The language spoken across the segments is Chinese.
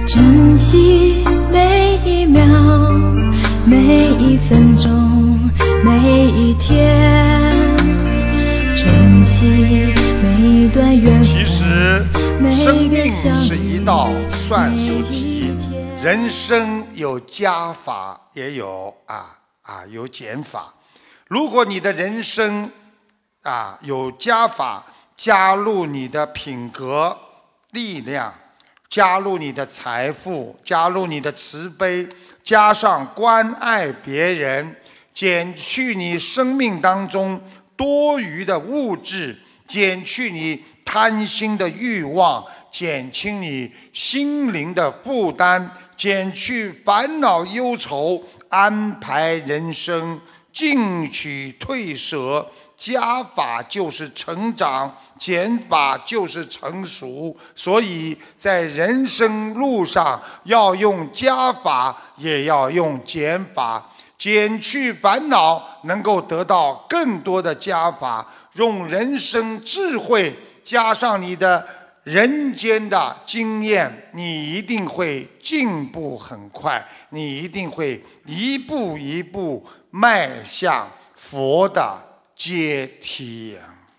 珍惜每一秒，每一分钟，每一天，珍惜每一段缘分。 其实，生命是一道算术题，人生有加法，也有有减法。如果你的人生有加法，加入你的品格力量，加入你的财富，加入你的慈悲，加上关爱别人，减去你生命当中多余的物质，减去你贪心的欲望，减轻你心灵的负担，减去烦恼忧愁，安排人生，进取退舍。加法就是成长，减法就是成熟。所以在人生路上要用加法，也要用减法。减去烦恼，能够得到更多的加法。用人生智慧加上你的人间的经验，你一定会进步很快，你一定会一步一步迈向佛的阶梯。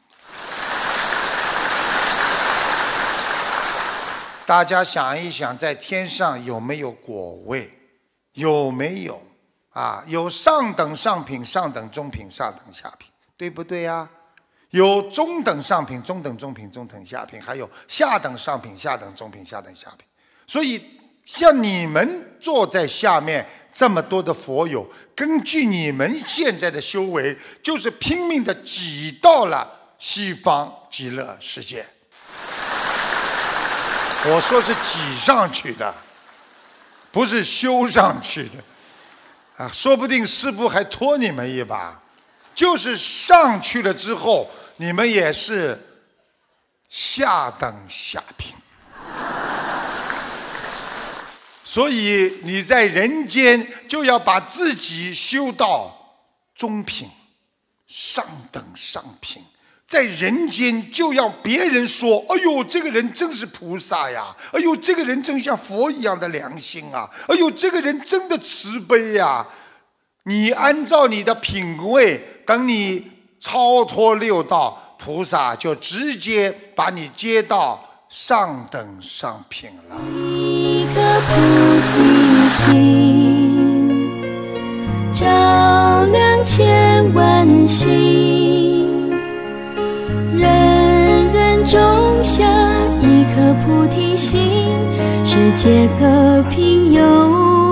大家想一想，在天上有没有果位？有没有有上等上品、上等中品、上等下品，对不对呀？有中等上品、中等中品、中等下品，还有下等上品、下等中品、下等下品。所以像你们坐在下面这么多的佛友，根据你们现在的修为，就是拼命的挤到了西方极乐世界。我说是挤上去的，不是修上去的。说不定师父还拖你们一把，就是上去了之后，你们也是下等下品。所以你在人间就要把自己修到中品、上等上品，在人间就要别人说：“哎呦，这个人真是菩萨呀！哎呦，这个人真像佛一样的良心啊！哎呦，这个人真的慈悲呀！”你按照你的品位，等你超脱六道，菩萨就直接把你接到上等上品了。 一颗菩提心，照亮千万心，人人种下一颗菩提心，世界和平有